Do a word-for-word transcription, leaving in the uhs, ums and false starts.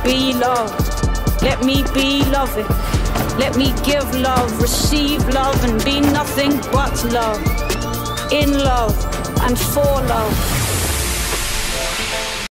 be love. Let me be loving. Let me give love, receive love, and be nothing but love. In love and for love.